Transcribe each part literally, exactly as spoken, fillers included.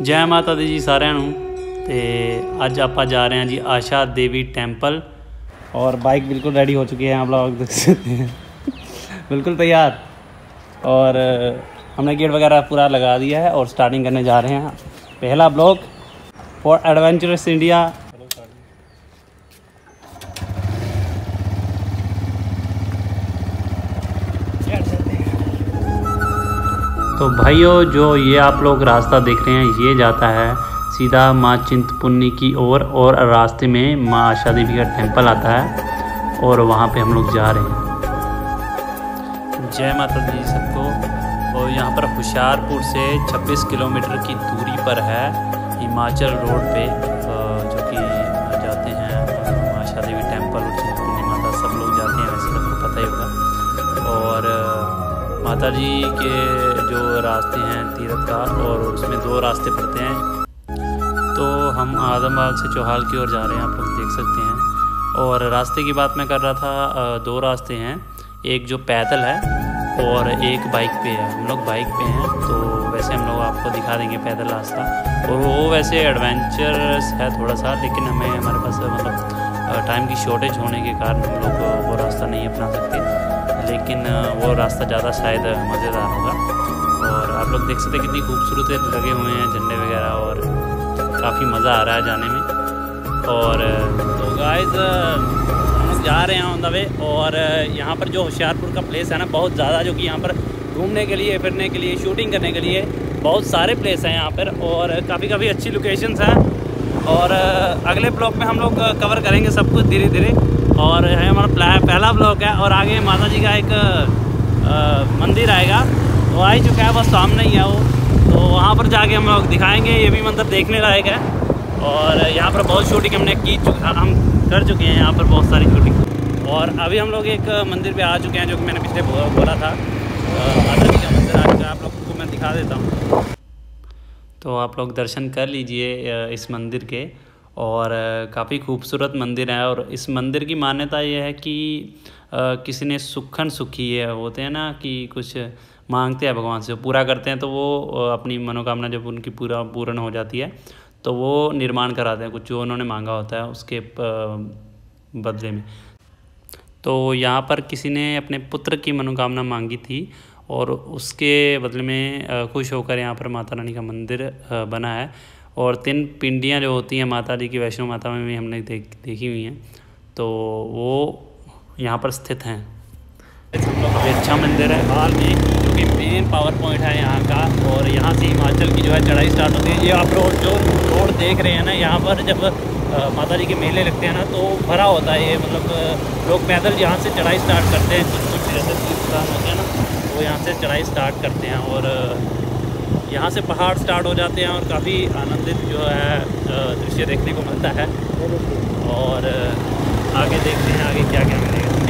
जय माता दी जी सारिਆਂ ਨੂੰ। ਤੇ ਅੱਜ ਆਪਾਂ जा रहे हैं जी आशा देवी टेंपल और बाइक बिल्कुल रेडी हो चुकी है, आप लोग देख सकते हैं बिल्कुल तैयार। और हमने गेट वगैरह पूरा लगा दिया है और स्टार्टिंग करने जा रहे हैं। पहला ब्लॉग फॉर एडवेंचरस इंडिया। तो भाइयों, जो ये आप लोग रास्ता देख रहे हैं ये जाता है सीधा माँ चिंतपूर्णी की ओर और, और रास्ते में माँ आशा देवी का टेंपल आता है और वहाँ पे हम लोग जा रहे हैं। जय माता दी सबको। और यहाँ पर होशियारपुर से छब्बीस किलोमीटर की दूरी पर है हिमाचल रोड पे, जो कि जाते हैं माँ आशा देवी टेंपल और चिंतपूर्णी माता। सब लोग जाते हैं, वैसे सबको पता ही होगा। और माता जी के जो रास्ते हैं तीर्थ का, और उसमें दो रास्ते पड़ते हैं। तो हम आदमबाग से चौहाल की ओर जा रहे हैं, आप लोग देख सकते हैं। और रास्ते की बात मैं कर रहा था, दो रास्ते हैं, एक जो पैदल है और एक बाइक पे है। हम लोग बाइक पे हैं, तो वैसे हम लोग आपको दिखा देंगे पैदल रास्ता। और वो वैसे एडवेंचरस है थोड़ा सा, लेकिन हमें हमारे पास मतलब टाइम की शॉर्टेज होने के कारण हम लोग वो रास्ता नहीं अपना सकते, लेकिन वो रास्ता ज़्यादा शायद मज़ेदार होगा। और आप लोग देख सकते हैं कितनी खूबसूरत लगे हुए हैं झंडे वगैरह, और काफ़ी मज़ा आ रहा है जाने में। और तो गाइस हम लोग जा रहे हैं ऑन द वे। और यहाँ पर जो होशियारपुर का प्लेस है ना, बहुत ज़्यादा, जो कि यहाँ पर घूमने के लिए, फिरने के लिए, शूटिंग करने के लिए बहुत सारे प्लेस हैं यहाँ पर, और काफ़ी काफ़ी अच्छी लोकेशंस हैं। और अगले ब्लॉग में हम लोग कवर करेंगे सब कुछ धीरे धीरे। और है हमारा पहला ब्लॉग है, और आगे माता जी का एक आ, मंदिर आएगा, वो आ ही चुका है, बस सामने ही है वो। तो वहाँ पर जाके हम लोग दिखाएंगे, ये भी मंदिर देखने लायक है। और यहाँ पर बहुत शूटिंग हमने की चुका हम कर चुके हैं यहाँ पर बहुत सारी शूटिंग। और अभी हम लोग एक मंदिर पे आ चुके हैं, जो कि मैंने पिछले बोला था, माता जी का मंदिर आ चुका है। आप लोगों को मैं दिखा देता हूँ, तो आप लोग दर्शन कर लीजिए इस मंदिर के। और काफ़ी खूबसूरत मंदिर है। और इस मंदिर की मान्यता ये है कि किसी ने सुखन सुखी है, होते हैं ना कि कुछ मांगते हैं भगवान से, पूरा करते हैं, तो वो अपनी मनोकामना जब उनकी पूरा पूर्ण हो जाती है तो वो निर्माण कराते हैं कुछ जो उन्होंने मांगा होता है उसके बदले में। तो यहाँ पर किसी ने अपने पुत्र की मनोकामना मांगी थी, और उसके बदले में खुश होकर यहाँ पर माता रानी का मंदिर बना है। और तीन पिंडियाँ जो होती हैं माता जी की, वैष्णो माता में भी हमने देख देखी हुई हैं, तो वो यहाँ पर स्थित हैं। काफ़ी अच्छा मंदिर है हाल में, जो कि मेन पावर पॉइंट है यहाँ का। और यहाँ से हिमाचल की जो है चढ़ाई स्टार्ट होती है। ये आप रोड जो रोड देख रहे हैं ना, यहाँ पर जब माता जी के मेले लगते हैं ना, तो भरा होता है ये, मतलब लोग पैदल यहाँ से चढ़ाई स्टार्ट करते हैं। कुछ कुछ जैसे स्थान होते हैं ना, वो यहाँ से चढ़ाई स्टार्ट करते हैं, और यहाँ से पहाड़ स्टार्ट हो जाते हैं, और काफ़ी आनंदित जो है दृश्य देखने को मिलता है। और आगे देखते हैं आगे क्या क्या मिलेगा हमें।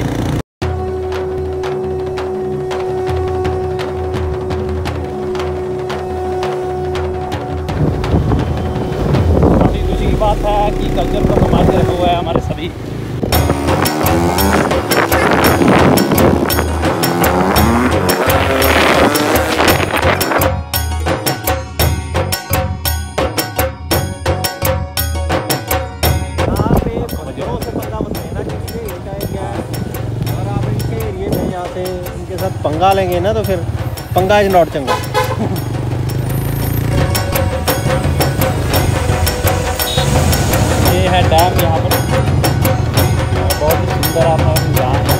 काफ़ी खुशी की बात है कि कल्चर को संभाल के रखा हुआ है हमारे सभी। पंगा लेंगे ना, तो फिर पंगा इज नॉट चंगा। ये है डैम यहाँ पर, बहुत ही सुंदर आप लोग जहाँ है,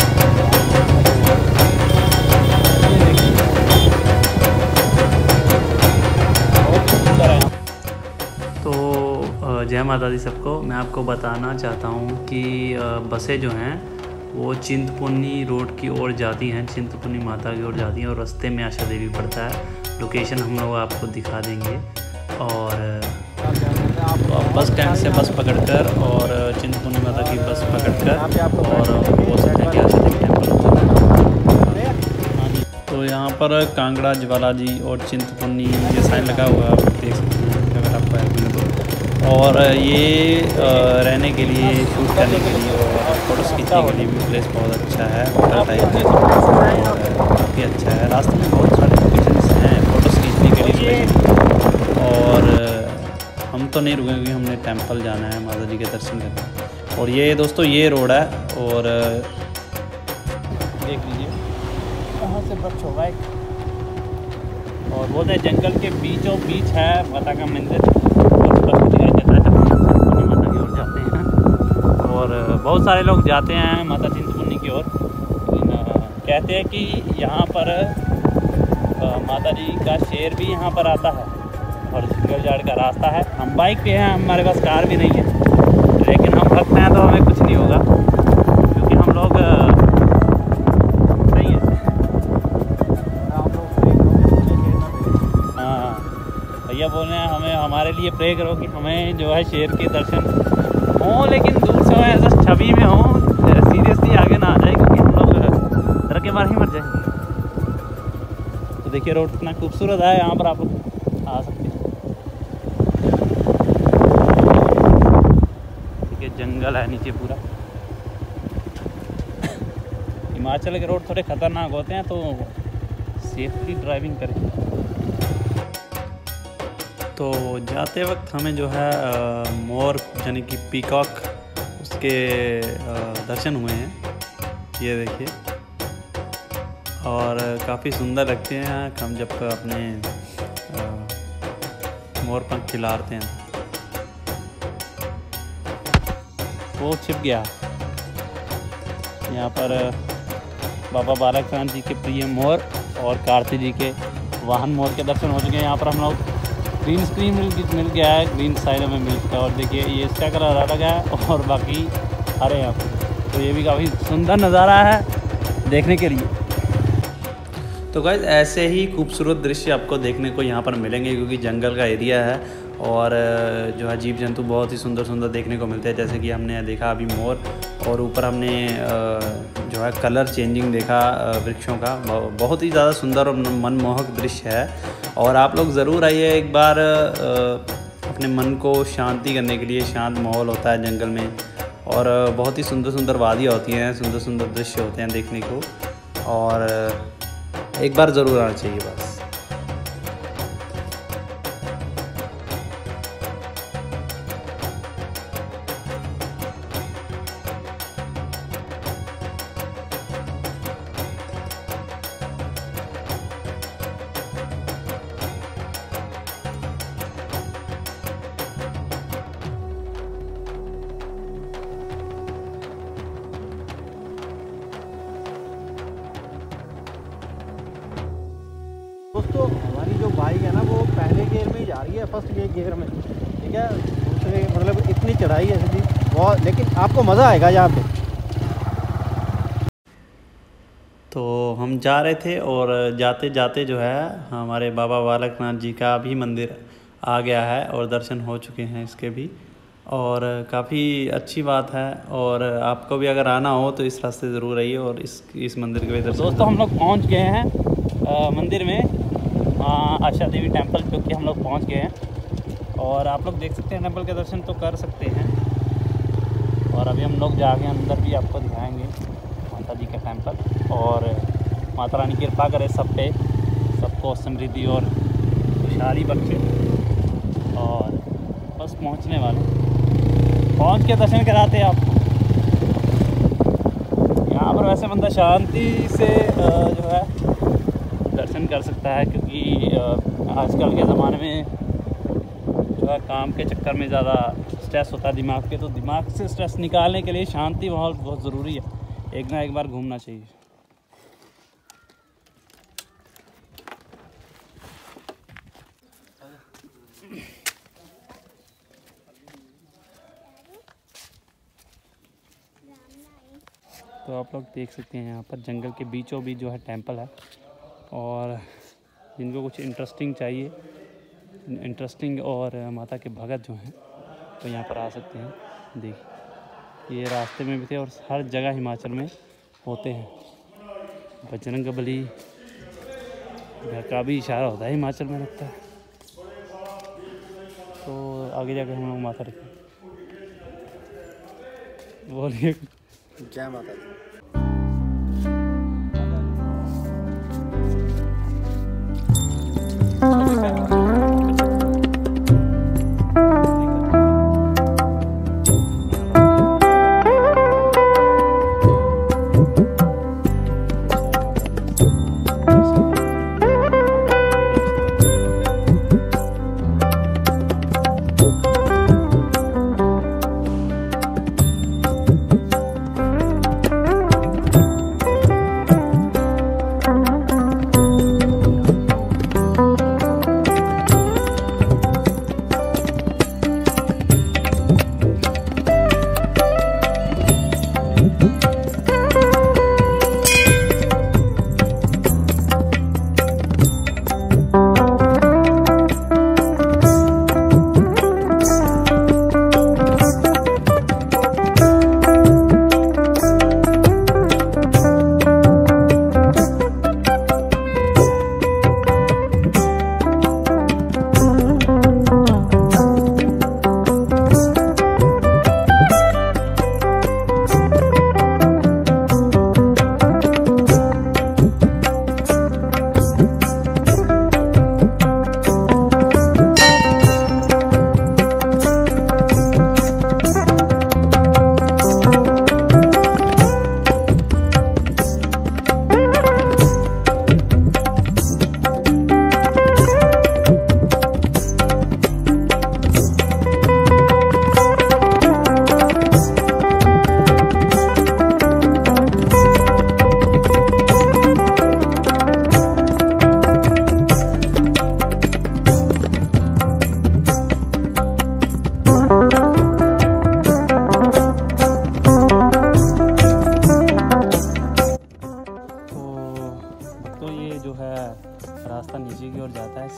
बहुत ही सुंदर है। तो जय माता दी सबको। मैं आपको बताना चाहता हूँ कि बसें जो हैं वो चिंतपूर्णी रोड की ओर जाती हैं, चिंतपूर्णी माता की ओर जाती हैं, और रास्ते में आशा देवी पड़ता है। लोकेशन हम लोग आपको दिखा देंगे। और तो आप बस स्टैंड से बस पकड़कर और चिंतपूर्णी माता की बस पकड़कर और वो सकते हैं कि आशा देवी टेंपल। हाँ जी, तो यहाँ पर कांगड़ा, ज्वाला जी और चिंतपूर्णी ये साइन लगा हुआ है, आप देख सकते हैं अगर आपको है तो। और ये रहने के लिए, शूट करने के लिए और फोटोज़ खींचने के लिए भी प्लेस बहुत अच्छा है, होटल टाइप में, और काफ़ी अच्छा है। रास्ते में बहुत सारे लोकेशंस हैं फोटोज़ खींचने के लिए। और हम तो नहीं रुकेंगे क्योंकि हमने टेंपल जाना है, माता जी के दर्शन करना है। और ये दोस्तों ये रोड है और देख लीजिए कहाँ से वृक्ष होगा एक, और वो है जंगल के बीचों बीच है माता का मंदिर। और स्पष्ट दिखाई देता है जब चिंतपूर्णी माता की ओर जाते हैं। और बहुत सारे लोग जाते हैं माता चिंतपूर्णी की ओर। कहते हैं कि यहाँ पर माता जी का शेर भी यहाँ पर आता है और जंगल झाड़ का रास्ता है। हम बाइक पे हैं, हमारे पास कार भी नहीं है, लेकिन हम भक्त हैं तो हमें कुछ नहीं होगा क्योंकि हम लोग सही है। हाँ, भैया बोल रहे हैं हमें हमारे लिए प्रे करो कि हमें जो है शेर के दर्शन हों, लेकिन दूर से हो, ऐसा छवि में हो, सीरियसली आगे ना आ जाए क्योंकि हम लोग डर के मारे ही मर जाएंगे। तो देखिए रोड कितना खूबसूरत है, यहाँ पर आप लोग आ सकते हैं। देखिए जंगल है नीचे पूरा। हिमाचल के रोड थोड़े ख़तरनाक होते हैं तो सेफली ड्राइविंग करें। तो जाते वक्त हमें जो है आ, मोर यानी कि पीकॉक उसके आ, दर्शन हुए हैं, ये देखिए, और काफ़ी सुंदर लगते हैं हम जब अपने मोर पंख खिलाते हैं। वो छिप गया। यहाँ पर बाबा बालकनाथ जी के प्रिय मोर और कार्तिक जी के वाहन मोर के दर्शन हो चुके हैं। यहाँ पर हम लोग ग्रीन स्क्रीन मिल मिल गया है, ग्रीन साइड में मिल चुका है। और देखिए ये इसका कलर अलग है और बाकी हरे हैं, तो ये भी काफ़ी सुंदर नज़ारा है देखने के लिए। तो गाइस ऐसे ही खूबसूरत दृश्य आपको देखने को यहाँ पर मिलेंगे क्योंकि जंगल का एरिया है और जो है जीव जंतु बहुत ही सुंदर सुंदर देखने को मिलते हैं। जैसे कि हमने देखा अभी मोर, और ऊपर हमने जो है कलर चेंजिंग देखा वृक्षों का, बहुत ही ज़्यादा सुंदर और मनमोहक दृश्य है। और आप लोग ज़रूर आइए एक बार, अपने मन को शांति करने के लिए। शांत माहौल होता है जंगल में और बहुत ही सुंदर सुंदर वादियाँ होती हैं, सुंदर सुंदर दृश्य होते हैं देखने को, और एक बार ज़रूर आना चाहिए बस। दोस्तों हमारी जो बाइक है ना वो पहले गियर में ही जा रही है, फर्स्ट गियर में, ठीक है। दूसरे मतलब इतनी चढ़ाई है सीधी बहुत, लेकिन आपको मज़ा आएगा यहाँ पे। तो हम जा रहे थे और जाते जाते जो है हमारे बाबा बालकनाथ जी का भी मंदिर आ गया है और दर्शन हो चुके हैं इसके भी, और काफ़ी अच्छी बात है। और आपको भी अगर आना हो तो इस रास्ते ज़रूर आइए और इस इस मंदिर के भी दर्शन। दोस्तों हम लोग पहुँच गए हैं आ, मंदिर में, आशा देवी टेंपल जो कि हम लोग पहुंच गए हैं। और आप लोग देख सकते हैं टेंपल के दर्शन तो कर सकते हैं। और अभी हम लोग जाके अंदर भी आपको दिखाएंगे माता जी का टेंपल। और माता रानी कृपा करे सब पे, सबको समृद्धि और खुशहाली बख्शे। और बस पहुंचने वाले, पहुंच के दर्शन कराते आपको। यहाँ पर वैसे बंदा शांति से जो है दर्शन कर सकता है क्योंकि आजकल के ज़माने में जो है काम के चक्कर में ज़्यादा स्ट्रेस होता है दिमाग पे, तो दिमाग से स्ट्रेस निकालने के लिए शांति माहौल बहुत ज़रूरी है। एक ना एक बार घूमना चाहिए। तो आप लोग देख सकते हैं यहाँ पर जंगल के बीचों बीच जो है टेंपल है। और जिनको कुछ इंटरेस्टिंग चाहिए, इंटरेस्टिंग और माता के भगत जो हैं तो यहाँ पर आ सकते हैं। देखिए ये रास्ते में भी थे और हर जगह हिमाचल में होते हैं। बजरंगबली का भी इशारा होता है हिमाचल में, लगता है। तो आगे जाकर हम लोग माता रखें। बोलिए जय माता दी।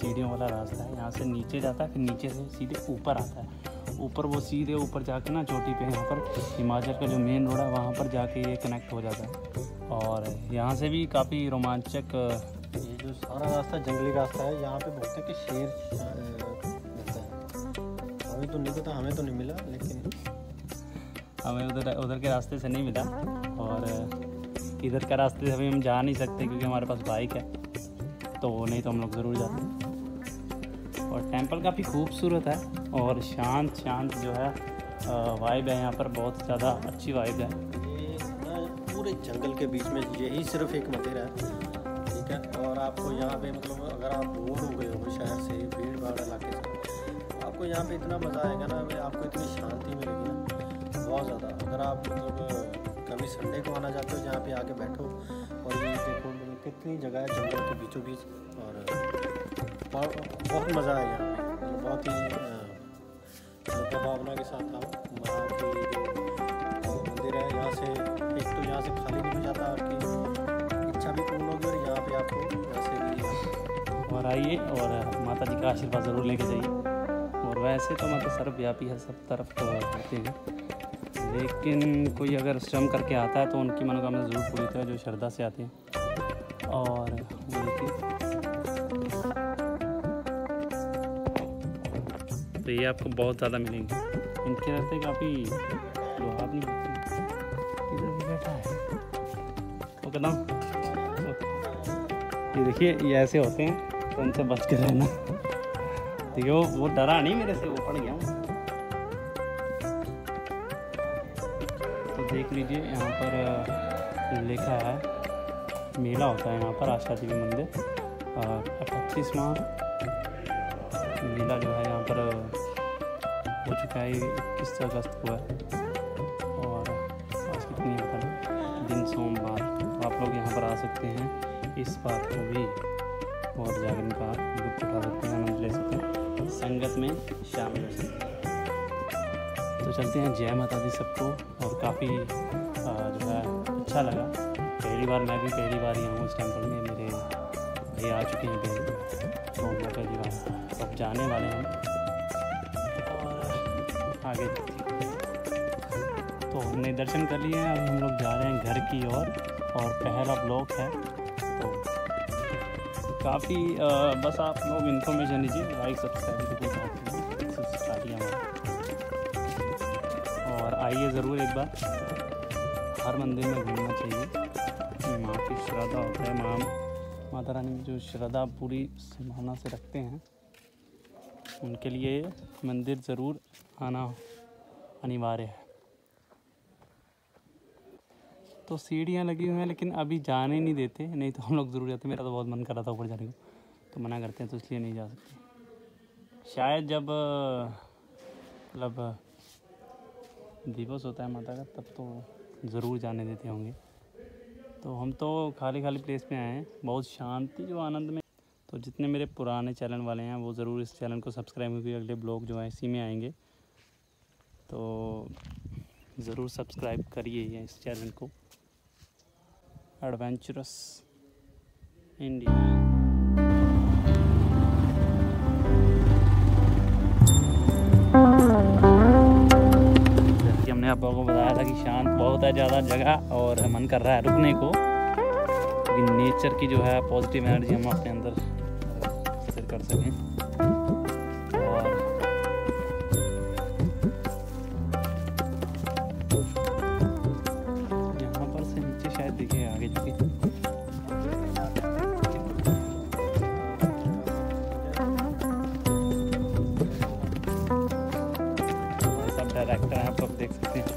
सीढ़ियों वाला रास्ता है, यहाँ से नीचे जाता है, फिर नीचे से सीधे ऊपर आता है। ऊपर वो सीधे ऊपर जाके ना चोटी पे यहाँ पर हिमाचल का जो मेन रोड है वहाँ पर जाके ये कनेक्ट हो जाता है। और यहाँ से भी काफ़ी रोमांचक, ये जो सारा रास्ता जंगली रास्ता है, यहाँ पे बोलते हैं कि शेर मिलता है। हमें तो नहीं पता, हमें तो नहीं मिला, लेकिन हमें उधर उधर के रास्ते से नहीं मिला। और इधर का रास्ते से अभी हम जा नहीं सकते क्योंकि हमारे पास बाइक है, तो नहीं तो हम लोग ज़रूर जाते हैं। और टेंपल काफ़ी खूबसूरत है और शांत शांत जो है वाइब है यहाँ पर, बहुत ज़्यादा अच्छी वाइब है। ये ना पूरे जंगल के बीच में यही सिर्फ एक मंदिर है, ठीक है। और आपको यहाँ पे मतलब अगर आप बोर हो गए हो शहर से, भीड़ भाड़ इलाके से, तो आपको यहाँ पे इतना मज़ा आएगा ना, आपको इतनी शांति मिलेगी ना, बहुत ज़्यादा। अगर आप मतलब कभी संडे को आना चाहते हो, जहाँ पे आके बैठो और ये देखो मतलब कितनी जगह है जंगल के बीचों बीच, और बहुत मज़ा आया यहाँ पे, मतलब बहुत ही भावना के साथ आओ। वहाँ की जो मंदिर है, यहाँ से एक तो यहाँ से खाली नहीं हो जाता, आपकी इच्छा भी पूर्ण होगी, और यहाँ पे आपको वैसे भी और आइए और माता जी का आशीर्वाद ज़रूर लेके जाइए। और वैसे तो माता सर्वव्यापी है, सब तरफ तो होती है, लेकिन कोई अगर श्रम करके आता है तो उनकी मनोकामना ज़रूर पूरी होती है, जो श्रद्धा से आते हैं। और तो ये आपको बहुत ज़्यादा मिलेंगे। इनके रास्ते काफ़ी लोहा नहीं इधर भी बैठा है, वो कहता हूँ ये देखिए, ये ऐसे होते हैं, तो उनसे बच के रहना। देखिए वो वो डरा नहीं मेरे से, वो पड़ गया हूँ। तो देख लीजिए यहाँ पर लिखा है मेला होता है यहाँ पर आशा देवी मंदिर, और अट्ठाईसवां मेला जो है यहाँ पर हो चुका है, इक्कीस अगस्त को है। और आज कितनी है दिन, सोमवार। तो आप लोग यहाँ पर आ सकते हैं, इस बात को भी और जागरण का लुत्फ उठा सकते हैं, आनंद ले सकते हैं, संगत में शामिल हो सकते हैं। तो चलते हैं। जय माता दी सबको। और काफ़ी जो है अच्छा लगा, पहली बार, मैं भी पहली बार ही हूँ इस टेम्पल में। मेरे भाई आ चुके हैं पहले, तो हम लोग पहली बार सब जाने वाले हैं और आगे। तो हमने दर्शन कर लिए हैं, अब हम लोग जा रहे हैं घर की ओर। और, और पहला ब्लॉक है, तो काफ़ी बस आप लोग इन्फॉर्मेशन लीजिए, लाइक सब्सक्राइब और आइए ज़रूर एक बार। हर मंदिर में घूमना चाहिए, माँ की श्रद्धा होता है, माँ माता रानी जो श्रद्धा पूरी संभावना से रखते हैं, उनके लिए मंदिर ज़रूर आना अनिवार्य है। तो सीढ़ियाँ लगी हुई हैं, लेकिन अभी जाने नहीं देते, नहीं तो हम लोग ज़रूर जाते। मेरा तो बहुत मन कर रहा था ऊपर जाने को, तो मना करते हैं, तो इसलिए नहीं जा सकते। शायद जब मतलब दिवस होता है माता का, तब तो ज़रूर जाने देते होंगे। तो हम तो खाली खाली प्लेस में आए हैं, बहुत शांति जो आनंद में। तो जितने मेरे पुराने चैनल वाले हैं वो ज़रूर इस चैनल को सब्सक्राइब, क्योंकि अगले ब्लॉग जो है इसी में आएंगे, तो ज़रूर सब्सक्राइब करिए इस चैनल को। Adventurous India. जैसे कि हमने आप लोगों को बताया था कि शांत बहुत है ज़्यादा जगह, और मन कर रहा है रुकने को, क्योंकि नेचर की जो है पॉजिटिव एनर्जी हम अपने अंदर स्थिर कर सकें। और यहाँ पर से नीचे शायद दिखे आगे जाके, सब डायरेक्टर हैं, आप लोग देख सकते हैं।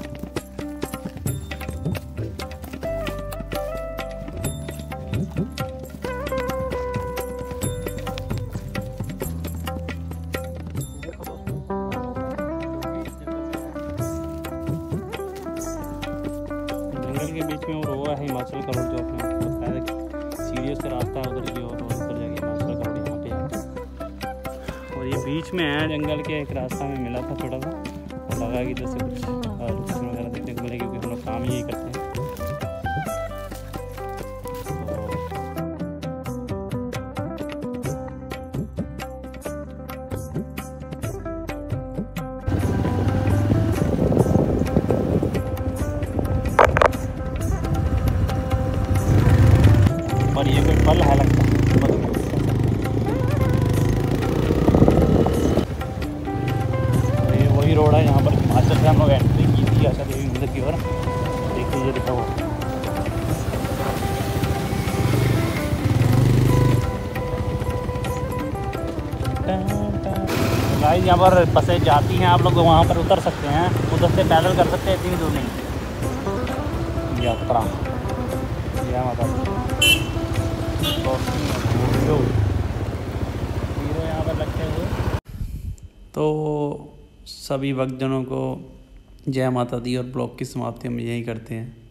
के बीच में और हुआ है हिमाचल का रोड, जो आपने आपको बताया कि सीढ़ियों से रास्ता है उधर की ओर, ऊपर जाके हिमाचल का रोड यहाँ पे है। और ये बीच में है जंगल के, एक रास्ता में मिला था छोटा सा, और लगा कि जैसे कुछ लोकेशन वगैरह देखने को मिले, क्योंकि हम लोग काम यही करते हैं। यहाँ पर बसें जाती हैं, आप लोग वहाँ पर उतर सकते हैं, उधर से पैदल कर सकते हैं, इतनी दूर नहीं। यात्रा जय माता दी। हीरो यहाँ पर लगते हुए। तो सभी भक्तजनों को जय माता दी और ब्लॉग की समाप्ति हम यही करते हैं।